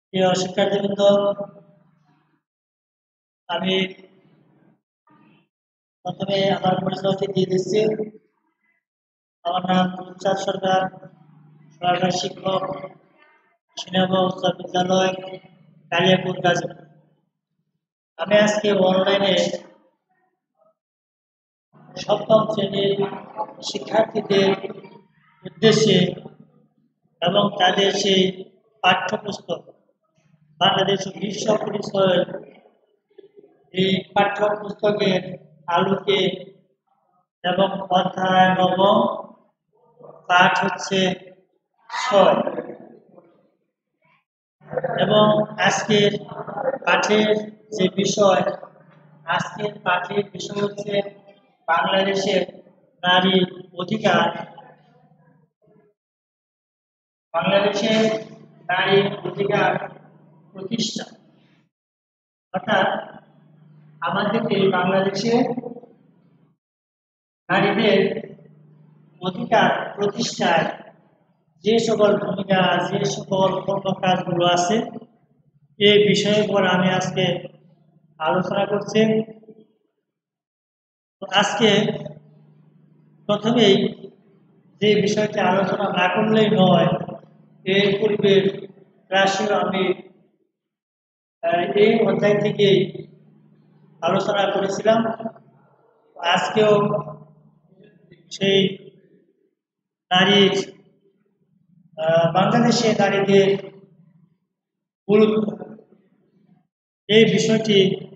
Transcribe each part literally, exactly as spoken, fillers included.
প্রিয় শিক্ষার্থীবৃন্দ, আমি প্রথমে আমার পরিচয়টি দিয়ে দিচ্ছি। আমার নাম তুষার সরকার, সরকারি শিক্ষক, সিনেমা উচ্চ বিদ্যালয়, কালিয়াপুর, গাজীপুর। আমি আজকে অনলাইনে সপ্তম শ্রেণীর শিক্ষার্থীদের উদ্দেশ্যে এবং তাদের সেই পাঠ্যপুস্তক বাংলাদেশ বিশ্ব পরিচয়ের এই পাঠ্যপুস্তকের আলোকে এবং অধ্যায় নবম পাঠ হচ্ছে ছয় এবং আজকের পাঠের যে বিষয় আজকের পাঠের বিষয় হচ্ছে বাংলাদেশের নারী অধিকার। বাংলাদেশের নারী অধিকার প্রতিষ্ঠা, অর্থাৎ আমাদের এই বাংলাদেশে নারীদের অধিকার প্রতিষ্ঠায় যে সকল ভূমিকা যে সকল কর্ম কাজগুলো আছে এই বিষয়ের উপর আমি আজকে আলোচনা করছি। আজকে প্রথমেই যে বিষয়টি আলোচনা না করলেই নয়, এর পূর্বে রাশিও আমি এই অধ্যায় থেকেই আলোচনা করেছিলাম। আজকেও সেই নারীর বাংলাদেশে নারীদের গুরুত্ব এই বিষয়টি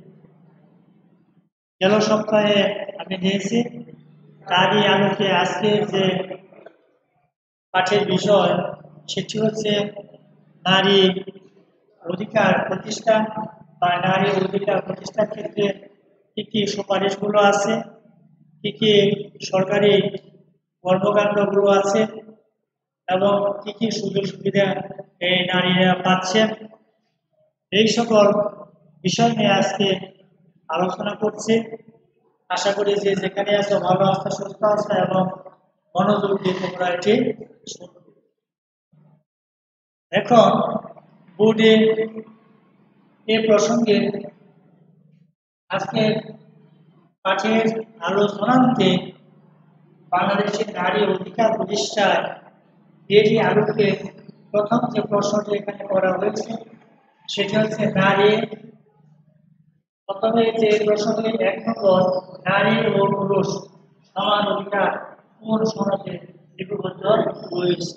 গেল সপ্তাহে আমি নিয়েছি। তারই আলোকে আজকে যে পাঠের বিষয় সেটি হচ্ছে নারী অধিকার প্রতিষ্ঠা বা নারী অধিকার প্রতিষ্ঠার ক্ষেত্রে কি কি সুপারিশগুলো আছে, কি কি সরকারি কর্মকাণ্ডগুলো আছে এবং কি কি সুযোগ সুবিধা এই নারীরা পাচ্ছেন, এই সকল বিষয় নিয়ে আজকে আলোচনা করছি। আশা করি যে যেখানে আছো ভালো আস্থা সুস্থ আছে এবং মনোযোগ দিয়ে তোমরা এটি শুনবে। এখন বোর্ডে এ প্রসঙ্গে আজকের পাঠের আলোচনান্তে বাংলাদেশের নারী অধিকার প্রতিষ্ঠায় এটি আলোকে প্রথম যে প্রশ্নটি এখানে করা হয়েছে সেটি হচ্ছে নারী। প্রথমে যে প্রশ্নটি এক নম্বর, নারী ও পুরুষ সমান অধিকার কোন সমাজে লিপিবদ্ধ রয়েছে,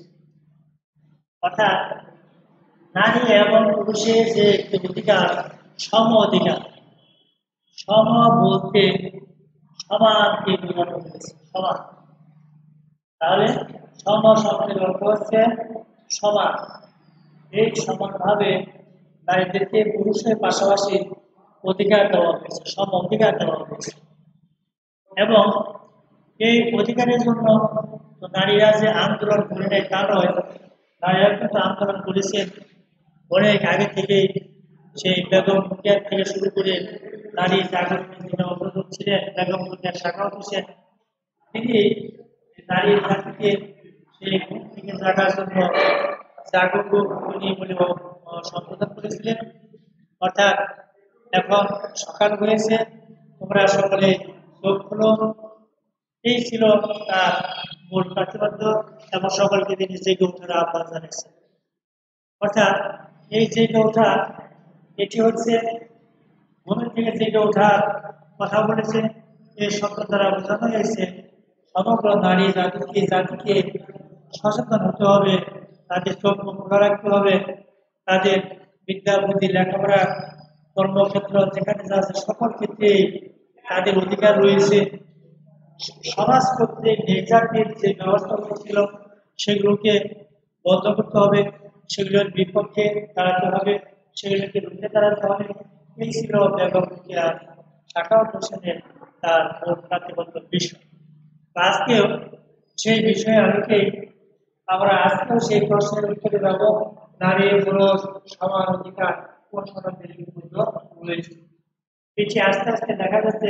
অর্থাৎ নারী এবং পুরুষের যে একটি অধিকার সম অধিকার। সম বলতে সমানকে বোঝানো হয়েছে, সমান। তাহলে সম শব্দের অর্থ হচ্ছে সমান। এই সমানভাবে নারীদেরকে পুরুষের পাশাপাশি অধিকার দেওয়া হয়েছে, সম অধিকার দেওয়া হয়েছে। এবং এই অধিকারের জন্য নারীরা যে আন্দোলন করে নেয় তা নয়, নারীরা কিন্তু আন্দোলন করেছেন অনেক আগে থেকেই। সেই বেগম রোকেয়া থেকে শুরু করে নারী জাগরণের জন্য অগ্রদূত ছিলেন বেগম রোকেয়া শাখাওয়াত হোসেন। তিনি নারী জাতিকে সেই ঘুম থেকে জাগার জন্য জাগরণ উনি বলে সম্বোধন করেছিলেন। অর্থাৎ এখন সকাল হয়েছে, তোমরা সকলে চোখ খুলো, এই ছিল তার মূল প্রার্থীবাদ্য এবং সকলকে তিনি জেগে ওঠার আহ্বান জানিয়েছেন। অর্থাৎ এই জেগে ওঠা এটি হচ্ছে ঘুমের থেকে জেগে ওঠার কথা বলেছে। এই শব্দ দ্বারা বোঝানো হয়েছে সমগ্র নারী জাতিকে জাতিকে সচেতন হতে হবে, তাদের চোখ খোলা রাখতে হবে, তাদের বিদ্যা বুদ্ধি লেখাপড়া কর্মক্ষেত্র যেখানে যা আছে সকল ক্ষেত্রেই তাদের অধিকার রয়েছে। সমাজ কর্তৃক নির্যাতনের যে ব্যবস্থাগুলো ছিল সেগুলোকে বন্ধ করতে হবে, সেগুলোর বিপক্ষে দাঁড়াতে হবে, সেগুলোকে রুখে দাঁড়াতে হবে। এই ছিল বেগম রোকেয়া শাখাওয়াত হোসেনের তার মূল প্রাতিবদ্ধ বিষয়। আজকেও সেই বিষয়ে আলোকেই আমরা আজকেও সেই প্রশ্নের উত্তরে যাব, নারী পুরুষ সমান অধিকার কোন সমাজে লিপিবদ্ধ রয়েছে। এটি আস্তে আস্তে দেখা যাচ্ছে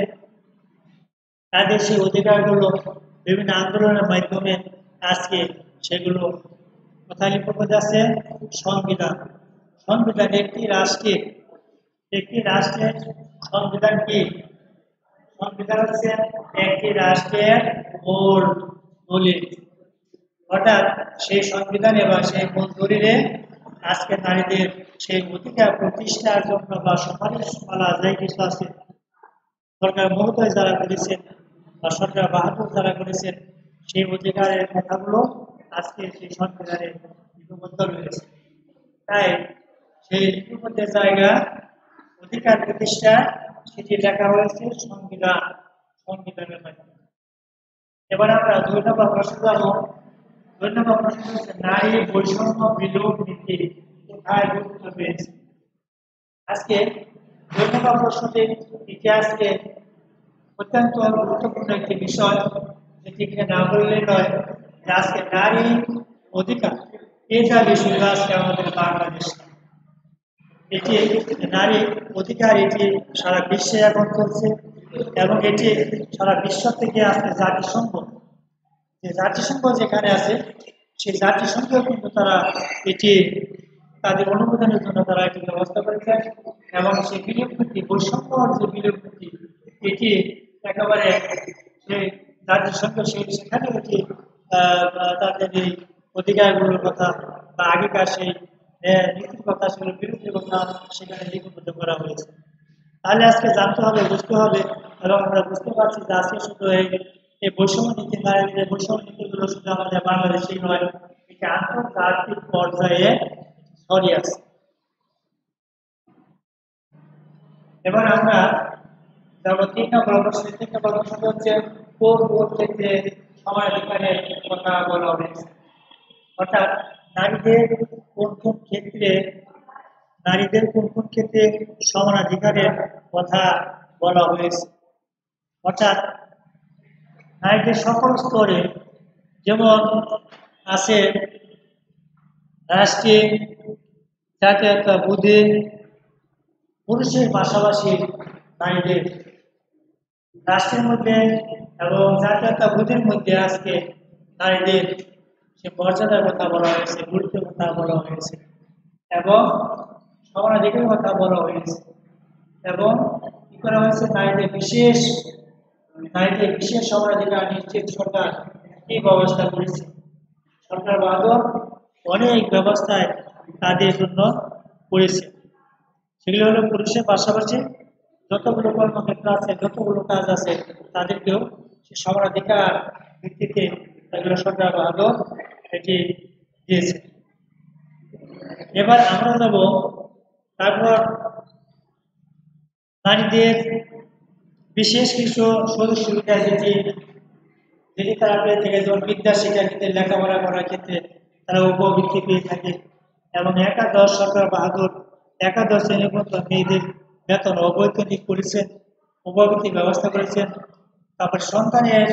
তাদের সেই অধিকারগুলো বিভিন্ন আন্দোলনের মাধ্যমে আজকে সেগুলো কোথায় লিপিবদ্ধ আছে? সংবিধান। সংবিধান একটি রাষ্ট্রের একটি রাষ্ট্রের সংবিধান কি? সংবিধান হচ্ছে একটি রাষ্ট্রের মূল দলিল। অর্থাৎ সেই সংবিধানে বা সেই মূল দলিলে আজকে নারীদের সেই অধিকার প্রতিষ্ঠার জন্য বা সুপারিশ বলা যায় কিছু আছে, সরকার মহোদয় যারা করেছেন বা সরকার বাহাদুর যারা করেছেন, সেই অধিকারের কথাগুলো আজকে সেই সংবিধানে লিপিবদ্ধ রয়েছে। তাই সেই লিপিবদ্ধের জায়গা অধিকার প্রতিষ্ঠা সেটি লেখা হয়েছে সংবিধান সংবিধানের মাধ্যমে। এবার আমরা দুই নম্বর প্রশ্ন যাবো। দুই নম্বর প্রশ্ন হচ্ছে নারী বৈষম্য বিলোপ নীতি কোথায় গঠিত হয়েছে? আজকে দুই নম্বর প্রশ্নটি ইতিহাসকে অত্যন্ত গুরুত্বপূর্ণ একটি বিষয়, যেটি না বললে নয় যে আজকে নারী অধিকার এটা বিষয় আজকে আমাদের বাংলাদেশ। এটি নারী অধিকার এটি সারা বিশ্বে এখন চলছে এবং এটি সারা বিশ্ব থেকে আজকে জাতিসংঘ, যে জাতিসংঘ যেখানে আছে সেই জাতিসংঘেও কিন্তু তারা এটি তাদের অনুমোদনের জন্য তারা এটি ব্যবস্থা করেছে এবং সেই বিলোপ নীতি বৈষম্য যে বিলোপ নীতি এটি একেবারে সেই জাতিসংঘ সেই সেখানে এটি তাদের এই অধিকারগুলোর কথা বা আগেকার সেই নীতির কথা সেগুলোর বিরুদ্ধে কথা সেখানে লিপিবদ্ধ করা হয়েছে। তাহলে আজকে জানতে হবে, বুঝতে হবে এবং আমরা বুঝতে পারছি যে আজকে শুধু এই এই বৈষম্য নীতি নারীদের বৈষম্য নীতিগুলো শুধু আমাদের বাংলাদেশেই নয়, এটি আন্তর্জাতিক পর্যায়ে ছড়িয়ে আছে। এবার আমরা যাবো তিন নম্বর প্রশ্ন। তিন নম্বর প্রশ্ন হচ্ছে কোন কোন ক্ষেত্রে সমানাধিকারের কথা বলা হয়েছে, অর্থাৎ নারীদের কোন কোন ক্ষেত্রে নারীদের কোন কোন ক্ষেত্রে সমানাধিকারের কথা বলা হয়েছে। অর্থাৎ নারীদের সকল স্তরে, যেমন আছে রাষ্ট্রে জাতীয়তাবোধে পুরুষের পাশাপাশি নারীদের রাষ্ট্রের মধ্যে এবং জাতীয়তাবোধের মধ্যে আজকে নারীদের সে মর্যাদার কথা বলা হয়েছে, গুরুত্বের কথা বলা হয়েছে এবং সমানাধিকারের কথা বলা হয়েছে এবং কি করা হয়েছে নারীদের বিশেষ নারীদের বিশেষ সমানাধিকার নিশ্চিত সরকার এই ব্যবস্থা করেছে। সরকার বাহাদুর অনেক ব্যবস্থায় তাদের জন্য করেছে। সেগুলো হলো পুরুষের পাশাপাশি যতগুলো কর্মক্ষেত্র আছে, যতগুলো কাজ আছে তাদেরকেও সে সমানাধিকার ভিত্তিতে এগুলো সরকার বাহাদুর এটি দিয়েছে। এবার আমরা যাব তারপর নারীদের বিশেষ কিছু সুযোগ সুবিধা যেটি যেটি তারা পেয়ে থেকে, যেমন বিদ্যা শিক্ষার ক্ষেত্রে লেখাপড়া করার ক্ষেত্রে তারা উপবৃত্তি পেয়ে থাকে এবং একাদশ সরকার বাহাদুর একাদশ শ্রেণী পর্যন্ত মেয়েদের বেতন অবৈতনিক করেছেন, উপবৃত্তির ব্যবস্থা করেছেন। তারপর সন্তানের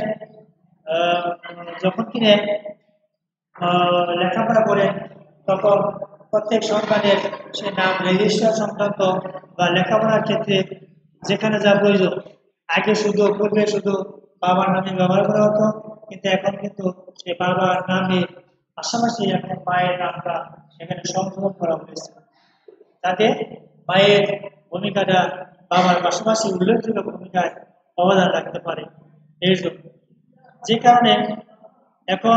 যখন কিনে লেখাপড়া করেন তখন প্রত্যেক সন্তানের সে নাম রেজিস্টার সংক্রান্ত বা লেখাপড়ার ক্ষেত্রে যেখানে যা প্রয়োজন, আগে শুধু পূর্বে শুধু বাবার নামে ব্যবহার করা হতো, কিন্তু এখন কিন্তু সে বাবার নামে পাশাপাশি এখন মায়ের নামটা সেখানে সংশোধন করা হয়েছে, যাতে মায়ের ভূমিকাটা বাবার পাশাপাশি উল্লেখযোগ্য ভূমিকায় অবদান রাখতে পারে। এই জন্য যে কারণে এখন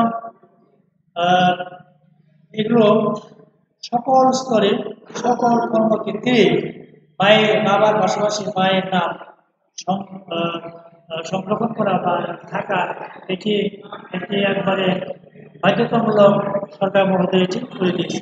এগুলো সকল স্তরে সকল কর্মক্ষেত্রে মায়ের বাবার পাশাপাশি মায়ের নাম সংরক্ষণ করা বা থাকা এটি এটি একবারে বাধ্যতামূলক সরকার মহোদয় এটি করে দিয়েছে।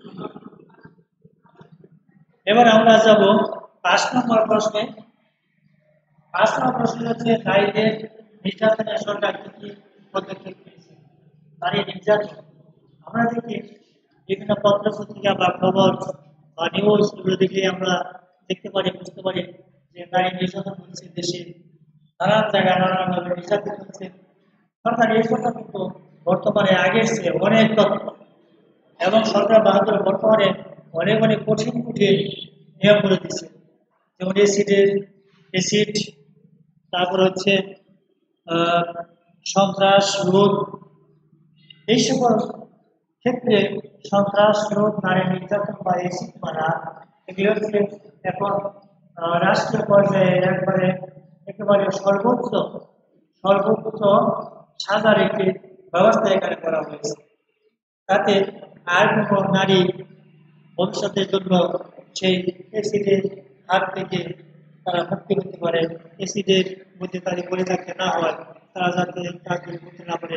এবার আমরা যাব পাঁচ নম্বর প্রশ্নে। পাঁচ নম্বর প্রশ্ন হচ্ছে নারীদের নির্যাতনের সরকার কি কি পদক্ষেপ নিয়েছে। নারী নির্যাতন আমরা দেখি বিভিন্ন পত্র পত্রিকা বা খবর বা নিউজ এগুলো দেখলে আমরা দেখতে পারি, বুঝতে পারি যে নারী নির্যাতন হচ্ছে দেশে নানান জায়গায় নানানভাবে নির্যাতন হচ্ছে। সরকার এই জন্য কিন্তু বর্তমানে আগের চেয়ে অনেক তথ্য এবং সরকার বাহাদুর বর্তমানে অনেক অনেক কঠিন কঠিন নিয়ম করে দিচ্ছে, যেমন এসিডের এসিড, তারপর হচ্ছে সন্ত্রাস রোধ, এই সকল ক্ষেত্রে সন্ত্রাস, লুট, নারী নির্যাতন বা এসিড মারা এগুলো হচ্ছে এখন আহ, রাষ্ট্রীয় পর্যায়ে একবারে একেবারে সর্বোচ্চ সর্বোচ্চ সাজার একটি ব্যবস্থা এখানে করা হয়েছে, তাতে আর কোনো নারী ভবিষ্যতের জন্য সেই এসিডের হাত থেকে তারা মুক্তি পেতে পারে, এসিডের মধ্যে তাদের পড়ে থাকতে না হয়, তারা যাতে কাজগুলি করতে না পারে।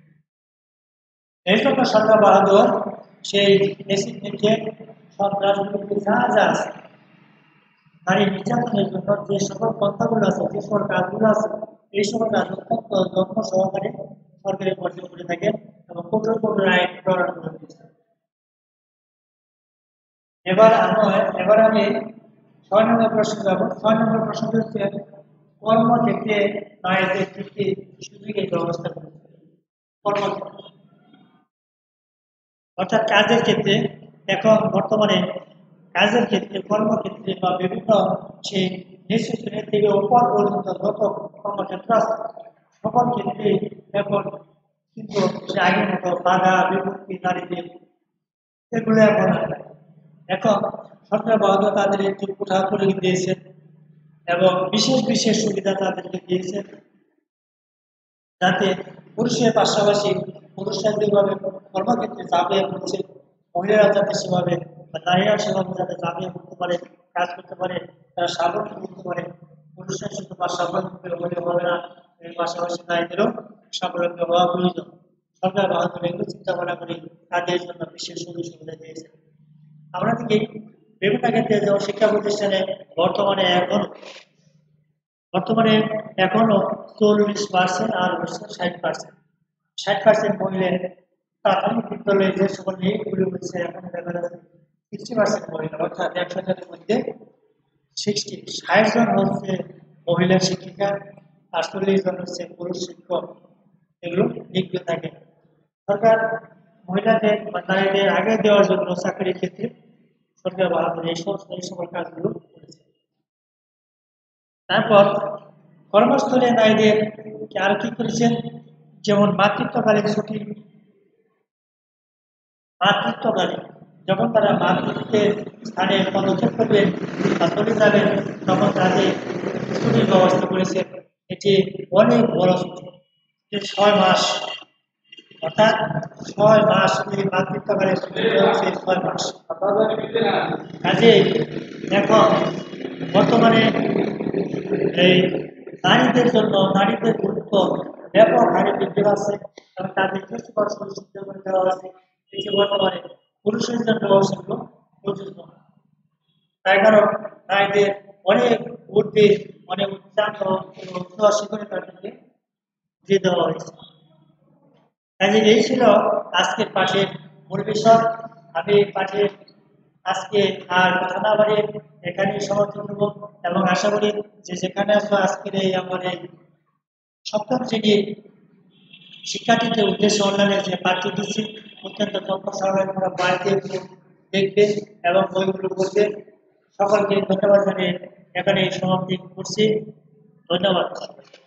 এই জন্য সরকার বাহাদুর সেই এসিড থেকে সন্ত্রাসগুলিকে যা যা আছে নারী নির্যাতনের জন্য যে সকল পন্থাগুলো আছে, যে সকল কাজগুলো আছে, এই সকল কাজ অত্যন্ত যত্ন সহকারে সরকারের পর্যায়ে করে থাকে এবং কঠোর কঠোর আইন প্রণয়ন করে দিয়েছে। এবার আমরা এবার আমি ছয় নম্বর প্রশ্ন যাব। ছয় নম্বর প্রশ্ন হচ্ছে কর্মক্ষেত্রে নারীদের কি কি সুযোগের ব্যবস্থা করেছে। কর্মক্ষেত্রে অর্থাৎ কাজের ক্ষেত্রে এখন বর্তমানে কাজের ক্ষেত্রে কর্মক্ষেত্রে বা বিভিন্ন সেই নিঃস্ব শ্রেণী থেকে উপর পর্যন্ত যত কর্মক্ষেত্র আছে সকল ক্ষেত্রে এখন কিন্তু সে আগের মতো বাধা বিভক্তি নারীদের এগুলো এখন আর নাই। এখন সরকার বাহাদুর তাদের একটি কোঠা করে দিয়েছেন এবং বিশেষ বিশেষ সুবিধা তাদেরকে দিয়েছেন, যাতে পুরুষের পাশাপাশি পুরুষরা যেভাবে কর্মক্ষেত্রে ঝাঁপিয়ে পড়ছে, মহিলারা যাতে সেভাবে বা নারীরা সেভাবে যাতে ঝাঁপিয়ে পড়তে পারে, কাজ করতে পারে, তারা স্বাবলম্বী করতে পারে। পুরুষরা শুধু বা স্বাবলম্বী হলে হবে না, এর পাশাপাশি নারীদেরও স্বাবলম্বী হওয়া প্রয়োজন। সরকার বাহাদুর এগুলো চিন্তা ভাবনা করে তাদের জন্য বিশেষ সুযোগ সুবিধা দিয়েছে। আমরা দেখি বিভিন্ন ক্ষেত্রে যেমন শিক্ষা প্রতিষ্ঠানে বর্তমানে এখন বর্তমানে এখনো চল্লিশ পার্সেন্ট আর হচ্ছে ষাট পার্সেন্ট ষাট পার্সেন্ট মহিলা প্রাথমিক বিদ্যালয়ে যে সকল নিয়োগগুলি হচ্ছে এখন দেখা যাচ্ছে সিক্সটি পার্সেন্ট মহিলা, অর্থাৎ একশো জনের মধ্যে সিক্সটি ষাট জন হচ্ছে মহিলা শিক্ষিকা আর চল্লিশ জন হচ্ছে পুরুষ শিক্ষক, এগুলো নিয়োগ থাকে। সরকার মহিলাদের বা নারীদের আগে দেওয়ার জন্য চাকরির ক্ষেত্রে সরকার বাহাদুর এই সমস্ত এই সকল কাজগুলো করেছে। তারপর কর্মস্থলে নারীদের আর কি করেছেন, যেমন মাতৃত্বকালীন ছুটি, মাতৃত্বকালীন যখন তারা মাতৃত্বের স্থানে পদক্ষেপ করবেন বা চলে যাবেন তখন তাদের ছুটির ব্যবস্থা করেছেন। এটি অনেক বড় ছুটি, ছয় মাস, অর্থাৎ ছয় মাস এই মাতৃত্বকালীন ছুটি হচ্ছে ছয় মাস। কাজে এখন বর্তমানে এই নারীদের জন্য নারীদের গুরুত্ব ব্যাপক হারে বৃদ্ধি পাচ্ছে এবং তাদেরকে সুযোগ করে দেওয়া আছে, এটি বর্তমানে পুরুষের জন্য সেগুলো প্রযোজ্য না। তাই কারণ নারীদের অনেক ঊর্ধ্বে অনেক উচ্চাঙ্গ এবং শিখরে তাদেরকে দিয়ে দেওয়া হয়েছে। কাজে এই ছিল আজকের পাঠের মূল বিষয়। আমি পাঠের আজকে আর কথা না বাড়িয়ে এখানেই সমাপ্ত করব এবং আশা করি যে যেখানে আসবো আজকের এই আমার এই সপ্তম শ্রেণীর শিক্ষার্থীদের উদ্দেশ্যে অনলাইনে যে পাঠ্য দিচ্ছি অত্যন্ত যত্ন সহকারে তোমরা বাড়িতে দেখবে এবং বইগুলো করবে। সকলকে ধন্যবাদ জানিয়ে এখানে সমাপ্তি করছি। ধন্যবাদ।